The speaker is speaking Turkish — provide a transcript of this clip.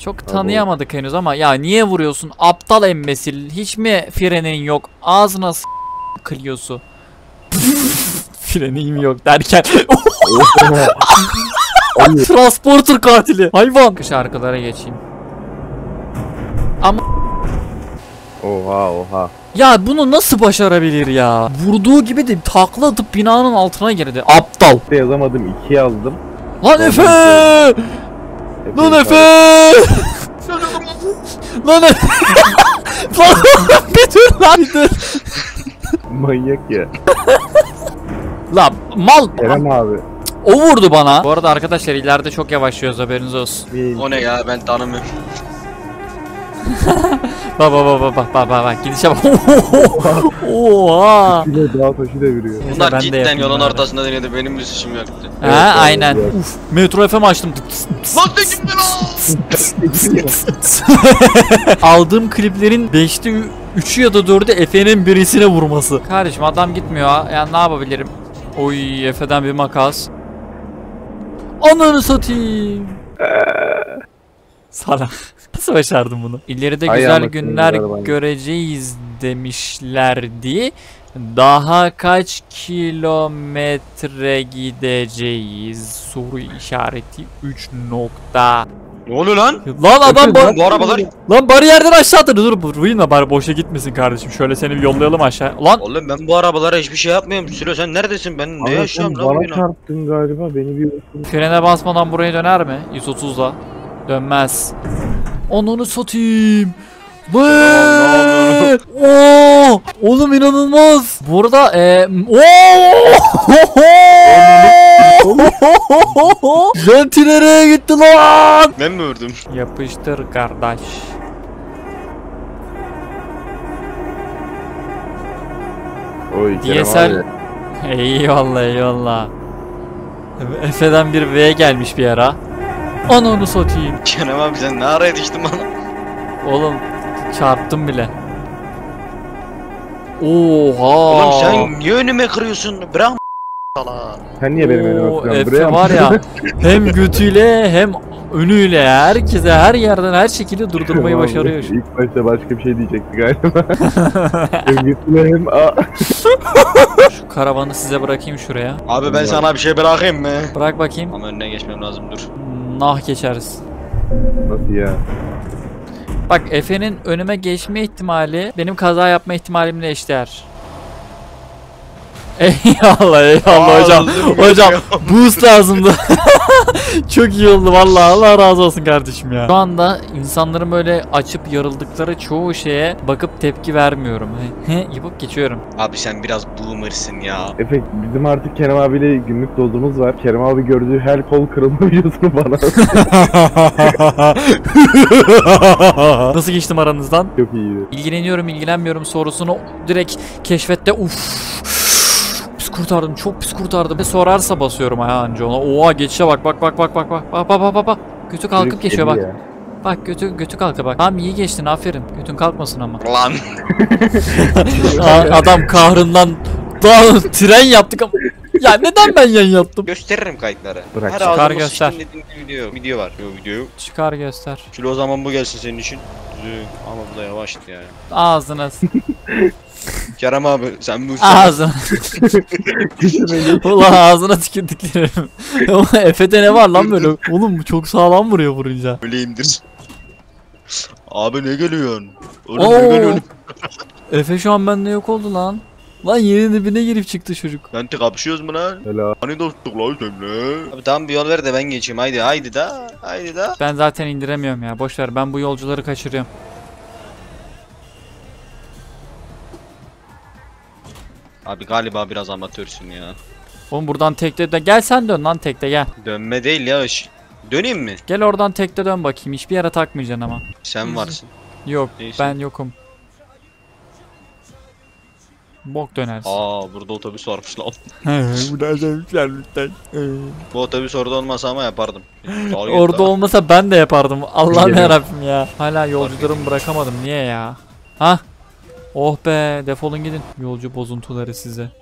Çok tanıyamadık henüz ama ya niye vuruyorsun aptal embesil? Hiç mi frenin yok? Ağzına Clio'su. Frenim yok derken. Transporter katili. Hayvan. Şarkılara geçeyim. Ama Oha. ya bunu nasıl başarabilir ya? Vurduğu gibi de takla atıp binanın altına girdi. Aptal. Yazamadım, 2 yazdım. Lan Efe! Lan Efe! Lan Efe! Lan bir dur lan bir dur. Manyak ya. Lan mal. Kerem abi. O vurdu bana. Bu arada arkadaşlar ileride çok yavaşlıyoruz haberiniz olsun. O ne ya, ben tanımıyorum. Bak gidişe bak. Oha. Bir de dağ taşı deviriyor. Bunlar ben de cidden yapayım yolun bari. ortasında denedi, benim bir suçum yoktu. Ha Evet, aynen. evet. Uf, Metro FM açtım. Lan sen kimdin o? Aldığım kliplerin 5'te 3'ü ya da 4'ü Efe'nin birisine vurması. Kardeşim adam gitmiyor ha. Yani ne yapabilirim? Oy Efe'den bir makas. Ananı satayım. Salak. Nasıl başardın bunu? İleride güzel Ayağına günler sığındılar bana. göreceğiz demişlerdi. Daha kaç kilometre gideceğiz? Soru işareti 3 nokta. Ne oluyor lan? Lan adam Bu arabalar... lan bariyerden aşağı atladı. Dur vurayım bari boşa gitmesin kardeşim. Şöyle seni bir yollayalım aşağı. Lan Oğlum ben bu arabalara hiçbir şey yapmıyorum. Sülo sen neredesin? Ben ne Abi yaşıyorum sen lan bana bugün? çarptın galiba, beni bir frene basmadan buraya döner mi? 130'la. Dönmez. Onunu satayım. Oo! Oğlum inanılmaz. Burada Lenti nereye gitti lan? Ben mi vurdum? Yapıştır kardeş. Oy Kerem DSL. abi. Eyvallah. Efe'den bir V gelmiş bir ara. Ananı satayım. Kerem abi sen ne araya düştün bana? Oğlum çarptım bile. Oha. Oğlum sen niye önüme kırıyorsun? Bırak sala. Sen niye benim önüme Oo, oturuyorsun? Efe Buraya mı? var ya hem götüyle hem önüyle herkese her yerden her şekilde durdurmayı Tamam, başarıyor. İlk başta başka bir şey diyecekti galiba. Hem gittiler hem Şu karavanı size bırakayım şuraya. Abi ben sana bir şey bırakayım mı? Bırak bakayım. Ama önüne geçmem lazım, dur. Nah geçeriz. Nasıl ya? Bak Efe'nin önüme geçme ihtimali benim kaza yapma ihtimalimle eşdeğer. Eyvallah hocam. Hocam boost lazımdı. Çok iyi oldu vallahi, Allah razı olsun kardeşim ya. Şu anda insanların böyle açıp yarıldıkları çoğu şeye bakıp tepki vermiyorum. Yapıp geçiyorum. Abi sen biraz boomer'sın ya. Efe bizim artık Kerem abiyle günlük dozumuz var. Kerem abi gördüğü her kol kırılma videosunu bana Nasıl geçtim aranızdan? çok iyiydi. İlgileniyorum ilgilenmiyorum sorusunu direkt keşfette pis kurtardım, çok pis kurtardım. Ve sorarsa basıyorum ha anca ona. Oha geçişe bak. Bak. Götü kalkıp Direkt geçiyor yedi bak. ya. Bak götü kalktı bak. Tamam iyi geçtin aferin. Götün kalkmasın ama. Lan. Adam kahrından tren yaptık ama. Ya neden ben yan yaptım? Gösteririm kayıtları. Bırak. Her Çıkar ağzıma göster. sıçtın dediğin video var. Yok video yok. Çıkar göster. Şöyle o zaman bu gelsin senin için. Ama bu da yavaştı yani. Ağzına. Kerem abi sen bu Ağzına. Ulan ağzına tükürdüklerim. Efe'de ne var lan böyle? Oğlum bu çok sağlam vuruyor vurunca. Öyleyimdir. Abi ne geliyorsun? Oğlum Oo. ne geliyorsun? Efe şu an bende yok oldu lan. Lan yerin dibine girip çıktı çocuk. Ben tek kapışıyoruz mu lan? Helal. Hani dostluk lan seninle? Abi tamam bir yol ver de ben geçeyim, haydi da. Ben zaten indiremiyorum ya. Boş ver, ben bu yolcuları kaçırıyorum. Abi galiba biraz amatörsün ya. Oğlum buradan tekte de gel, sen dön lan tekte gel. Dönme değil ya. Döneyim mi? Gel oradan tekte dön bakayım. Hiçbir yere takmayacaksın ama. Sen varsın. Yok Değilsin. ben yokum. Bok dönersin. Burada otobüs varmış lan. Burada dönmüşler lütfen. Bu otobüs orada olmasa ama yapardım. Orada olmasa ben de yapardım. Allah'ım yarabbim ya. Hala yolcularımı bırakamadım. Niye ya? Ha? Oh be, defolun gidin. Yolcu bozuntuları size.